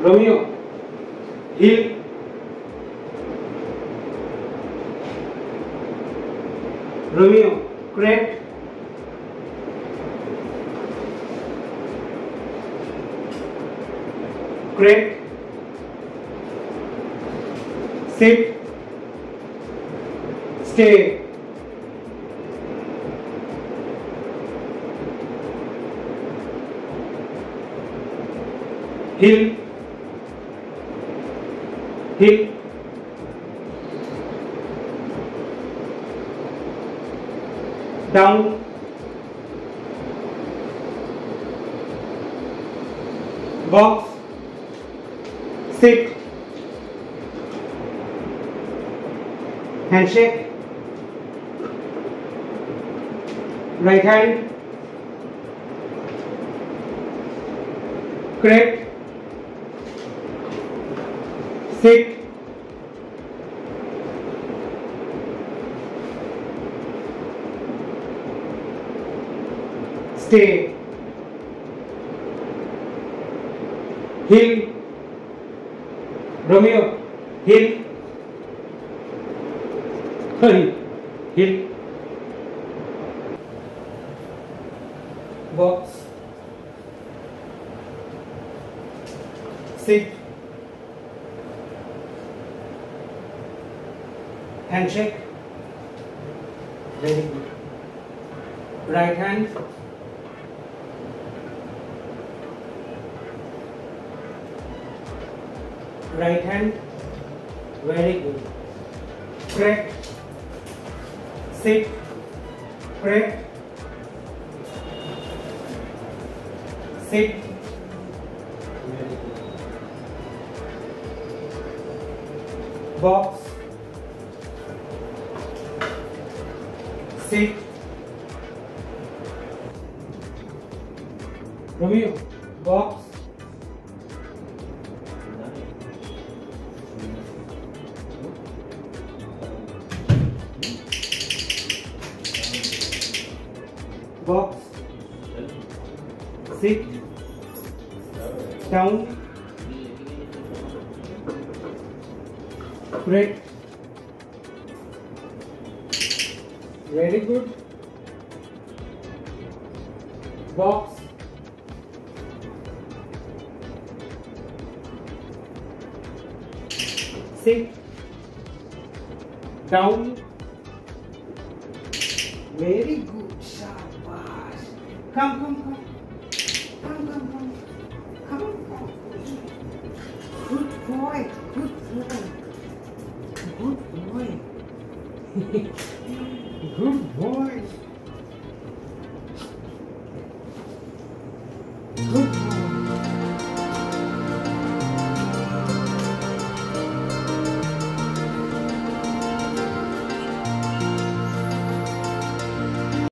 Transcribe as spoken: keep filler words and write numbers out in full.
Romeo, heel. Romeo, correct. Correct. Sit. Stay. Heel. Heel. Down. Box. Sit. Handshake. Right hand. Correct. Sit. Stay. Heel. Romeo, heel. Hurry. Heel. Box. Sit. Handshake. Very good. Right hand. Right hand. Very good. Correct. Sit. Correct. Sit. Very good. Box. Sit. Romeo, box. Box. Sit. Down. Correct. Very good. Box. Sit. Down. Very good. Shabash. Come, come, come. Come, come, come. Come, come. Good boy. Good boy. Good boy. Good boy. Good